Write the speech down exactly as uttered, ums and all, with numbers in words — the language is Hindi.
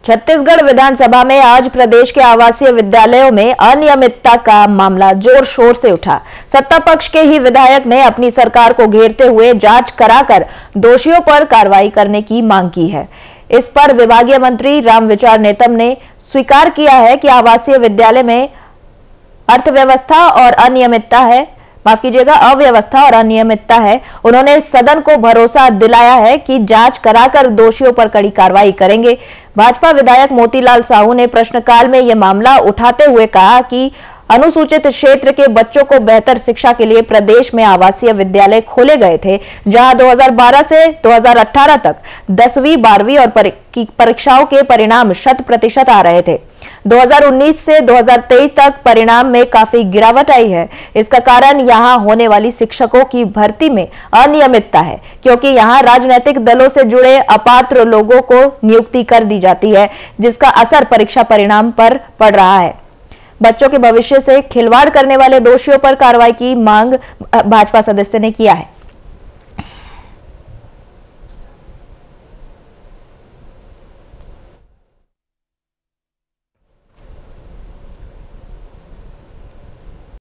छत्तीसगढ़ विधानसभा में आज प्रदेश के आवासीय विद्यालयों में अनियमितता का मामला जोर शोर से उठा। सत्ता पक्ष के ही विधायक ने अपनी सरकार को घेरते हुए जांच कराकर दोषियों पर कार्रवाई करने की मांग की है। इस पर विभागीय मंत्री रामविचार नेतम ने स्वीकार किया है कि आवासीय विद्यालय में अर्थव्यवस्था और अनियमितता है माफ कीजिएगा अव्यवस्था और अनियमितता है। उन्होंने सदन को भरोसा दिलाया है कि जांच कराकर दोषियों पर कड़ी कार्रवाई करेंगे। भाजपा विधायक मोतीलाल साहू ने प्रश्नकाल में यह मामला उठाते हुए कहा कि अनुसूचित क्षेत्र के बच्चों को बेहतर शिक्षा के लिए प्रदेश में आवासीय विद्यालय खोले गए थे, जहां दो हज़ार बारह से दो हज़ार अठारह तक दसवीं बारहवीं और परीक्षाओं के परिणाम शत प्रतिशत आ रहे थे। दो हज़ार उन्नीस से दो हज़ार तेईस तक परिणाम में काफी गिरावट आई है। इसका कारण यहां होने वाली शिक्षकों की भर्ती में अनियमितता है, क्योंकि यहां राजनीतिक दलों से जुड़े अपात्र लोगों को नियुक्ति कर दी जाती है, जिसका असर परीक्षा परिणाम पर पड़ रहा है। बच्चों के भविष्य से खिलवाड़ करने वाले दोषियों पर कार्रवाई की मांग भाजपा सदस्य ने किया है।